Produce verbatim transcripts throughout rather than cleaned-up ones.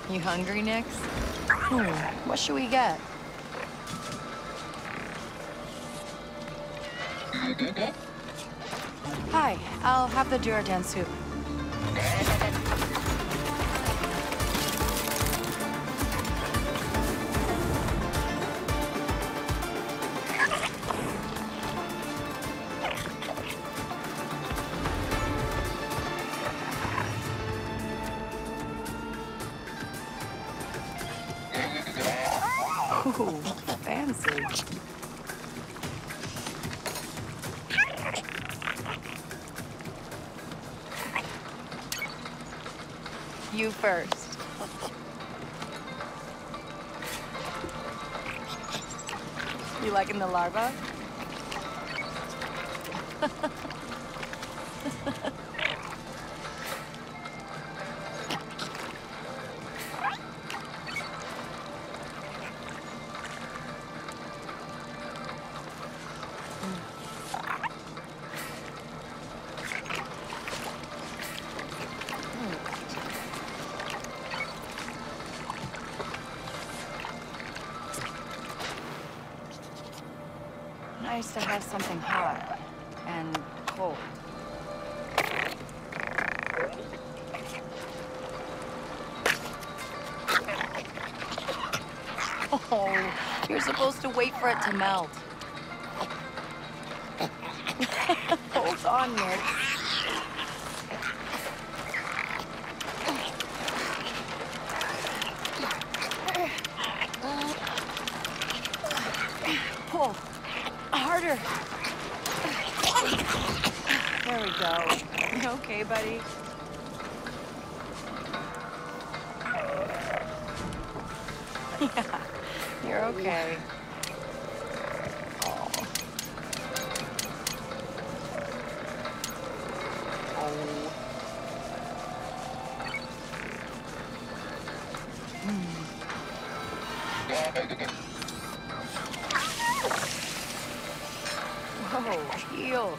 You hungry, Nix? Hmm, what should we get? Hi, I'll have the Duradan soup. Ooh, fancy. You first. You liking the larva? Nice to have something hot and cold. Oh, you're supposed to wait for it to melt. Hold on, Nick. Pull. Harder. There we go. You okay, buddy? Yeah, you're okay. Oh. Oh. Mm. Whoa, heel.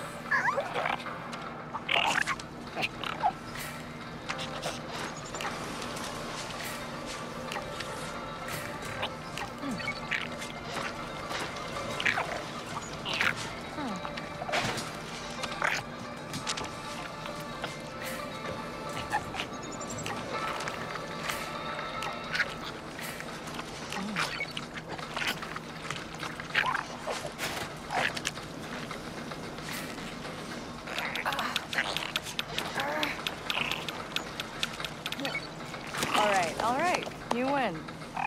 All right, all right, you win.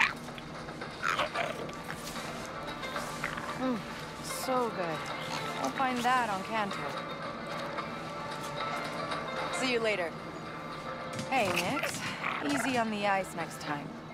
Mm, so good. I'll find that on Kanto. See you later. Hey, Nix. Easy on the ice next time.